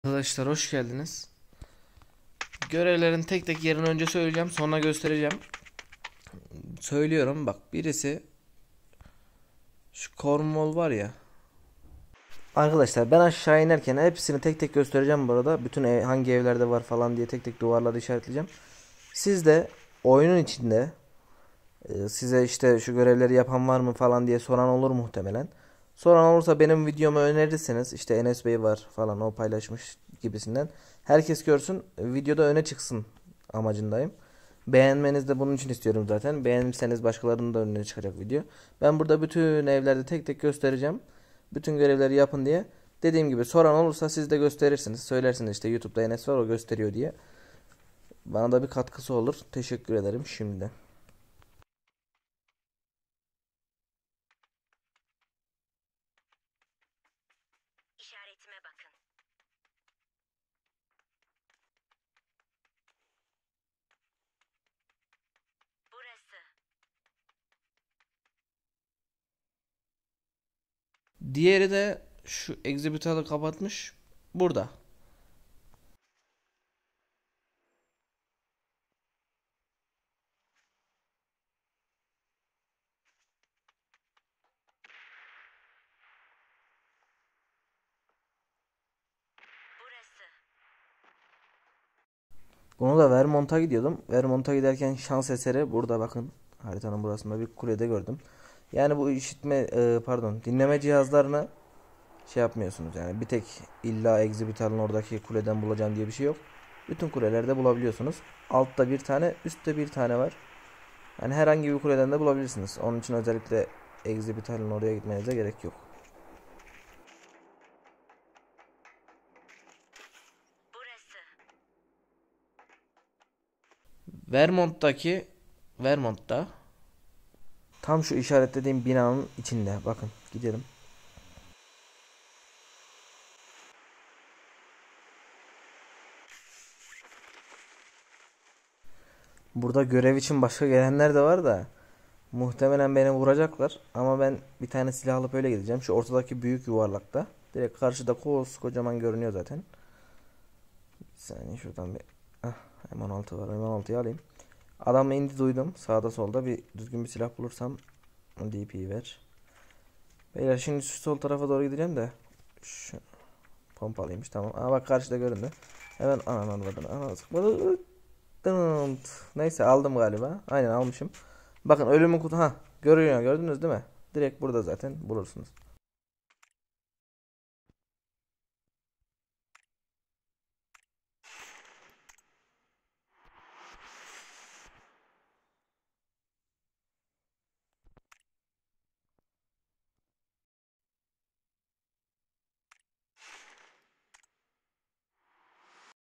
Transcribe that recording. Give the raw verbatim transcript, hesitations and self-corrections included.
Arkadaşlar hoş geldiniz. Görevlerin tek tek yerini önce söyleyeceğim, sonra göstereceğim. Söylüyorum bak, birisi şu Cornwall var ya. Arkadaşlar ben aşağı inerken hepsini tek tek göstereceğim bu arada. Bütün ev, hangi evlerde var falan diye tek tek duvarları işaretleyeceğim. Siz de oyunun içinde e, size işte şu görevleri yapan var mı falan diye soran olur muhtemelen. Soran olursa benim videomu önerirseniz, işte Enes Bey var falan, o paylaşmış gibisinden. Herkes görsün, videoda öne çıksın amacındayım. Beğenmeniz de bunun için istiyorum zaten. Beğenirseniz başkalarının da önüne çıkacak video. Ben burada bütün evlerde tek tek göstereceğim. Bütün görevleri yapın diye. Dediğim gibi soran olursa siz de gösterirsiniz. Söylersiniz işte YouTube'da Enes var, o gösteriyor diye. Bana da bir katkısı olur. Teşekkür ederim şimdiden. İşaretime bakın. Burası. Diğeri de şu exhibit'ı kapatmış. Burada. Burası. Bunu da Vermont'a gidiyordum. Vermont'a giderken şans eseri burada bakın. Haritanın burasında bir kulede gördüm. Yani bu işitme e, pardon dinleme cihazlarını şey yapmıyorsunuz. Yani bir tek illa Exhibital'ın oradaki kuleden bulacağım diye bir şey yok. Bütün kulelerde bulabiliyorsunuz. Altta bir tane, üstte bir tane var. Yani herhangi bir kuleden de bulabilirsiniz. Onun için özellikle Exhibital'ın oraya gitmenize gerek yok. Burası. Vermont'taki Vermont'ta tam şu işaretlediğim binanın içinde. Bakın gidelim. Burada görev için başka gelenler de var da muhtemelen beni vuracaklar. Ama ben bir tane silah alıp öyle gideceğim. Şu ortadaki büyük yuvarlakta. Direkt karşıda kocaman görünüyor zaten. Bir saniye şuradan bir ah, M on altı var. M on altıyı alayım. Adam indi, duydum. Sağda solda bir düzgün bir silah bulursam D P'yi ver. Beyler şimdi şu sol tarafa doğru gideceğim de şu pompalıymış, tamam. Aa bak karşıda göründü. Hemen anan anladım. Anan sıkmadı. Neyse aldım galiba. Aynen almışım. Bakın ölümün kutu, ha görüyor, gördünüz değil mi? Direkt burada zaten bulursunuz.